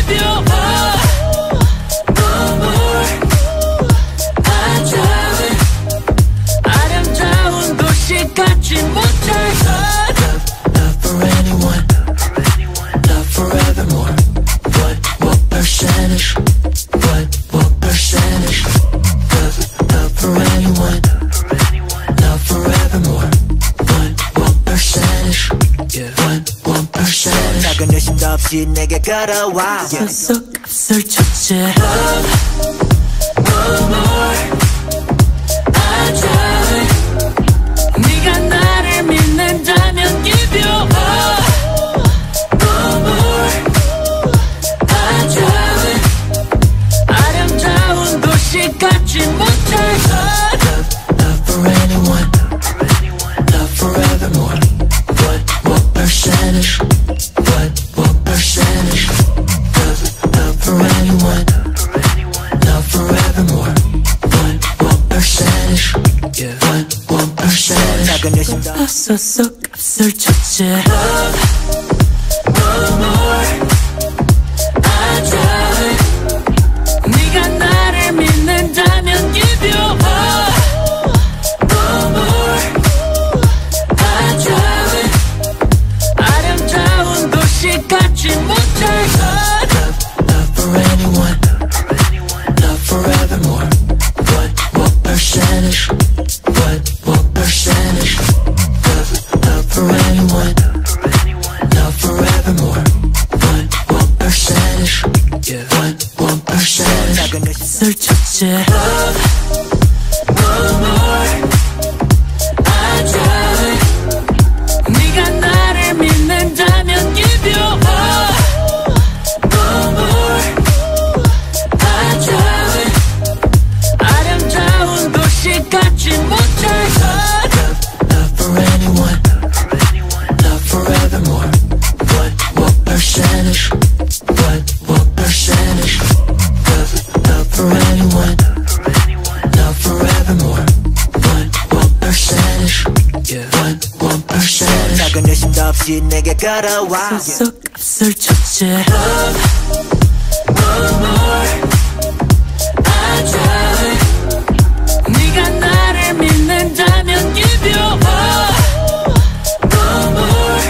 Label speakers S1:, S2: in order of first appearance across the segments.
S1: give you more 아름다운 도시 같지 못해
S2: Love for anyone, love forevermore. What percentage? What percentage? Love for anyone, love forevermore. What percentage? One percentage.
S3: 작은 의심도 없이 내게 걸어와.
S1: 값을 쳤지. Love, more 네가 나를 믿는다면 give you more 아름다운 도시 같지 못해
S2: Love for anyone, love forevermore. What percentage? What percentage? Love for anyone, love forevermore. What percentage? One percentage.
S3: 작은 의심도
S1: 앞서서 값을 쳤지. Love, more 네가 나를 믿는다면 give you more 아름다운 도시 같지 못해
S2: Love for anyone, love forevermore. What percentage? What percentage? Love for anyone, love forevermore. What percentage? One percentage.
S3: 작은 의심도
S1: 값을 쳤지. Love, more 네가 나를 믿는다면 give you more 아름다운 도시 같지 못해
S2: Love for anyone, love forevermore. What percentage? What percentage? Love for anyone, love forevermore. What percentage? One percentage.
S3: 작은 의심도 없이 내게 걸어와.
S1: 앞서서 값을 쳤지. Love, more 네가 나를 믿는다면 give you more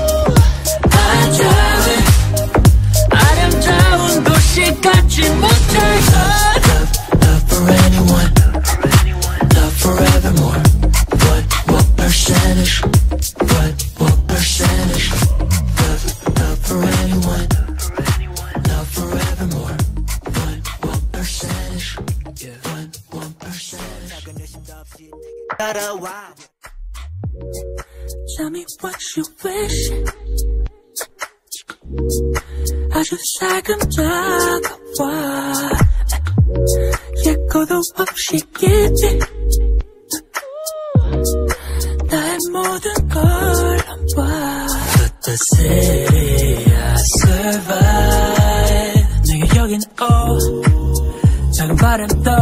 S1: 아름다운 도시 같지 못해
S2: Love for anyone, love forevermore. What percentage? What percentage? Love for anyone, love forevermore. What percentage? One percentage.
S3: 작은 의심도 없이 내게 걸어와.
S1: Tell me what you wish 아주 살금 다가와 예고도 없이 깊이 나의 모든 걸 봐 But the city I survive 내게 여긴 작은 바람도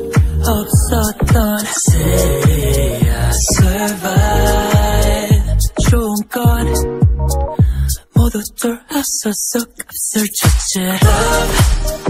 S1: 없었던 city I survive 좋은 건 모두 돌아서서 값을 쳤지 Love